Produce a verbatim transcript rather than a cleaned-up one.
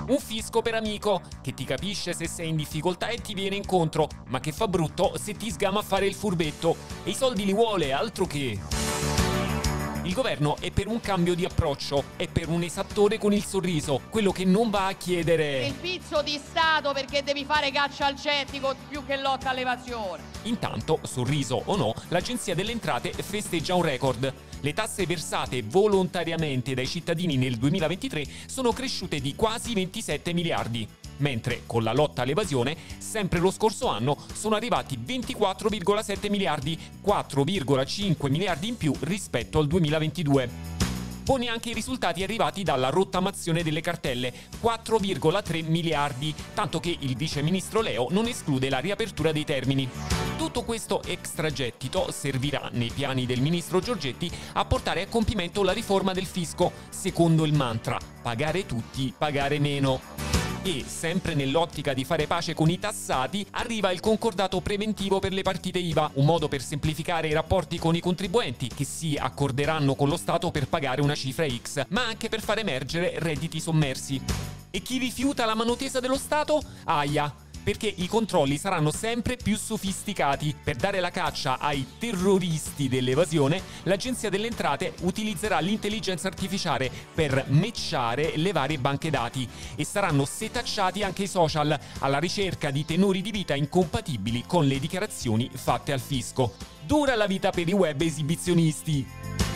Un fisco per amico, che ti capisce se sei in difficoltà e ti viene incontro, ma che fa brutto se ti sgama a fare il furbetto. E i soldi li vuole, altro che... Il governo è per un cambio di approccio, è per un esattore con il sorriso, quello che non va a chiedere... Il pizzo di Stato perché devi fare caccia al gettito più che lotta all'evasione. Intanto, sorriso o no, l'Agenzia delle Entrate festeggia un record. Le tasse versate volontariamente dai cittadini nel duemilaventitré sono cresciute di quasi ventisette miliardi, mentre con la lotta all'evasione, sempre lo scorso anno, sono arrivati ventiquattro virgola sette miliardi, quattro virgola cinque miliardi in più rispetto al duemilaventidue. Pone anche i risultati arrivati dalla rottamazione delle cartelle, quattro virgola tre miliardi, tanto che il vice ministro Leo non esclude la riapertura dei termini. Tutto questo extragettito servirà, nei piani del ministro Giorgetti, a portare a compimento la riforma del fisco, secondo il mantra pagare tutti, pagare meno. E, sempre nell'ottica di fare pace con i tassati, arriva il concordato preventivo per le partite I V A, un modo per semplificare i rapporti con i contribuenti che si accorderanno con lo Stato per pagare una cifra X, ma anche per far emergere redditi sommersi. E chi rifiuta la mano tesa dello Stato? Aia! Perché i controlli saranno sempre più sofisticati. Per dare la caccia ai terroristi dell'evasione, l'Agenzia delle Entrate utilizzerà l'intelligenza artificiale per matchare le varie banche dati e saranno setacciati anche i social alla ricerca di tenori di vita incompatibili con le dichiarazioni fatte al fisco. Dura la vita per i web esibizionisti!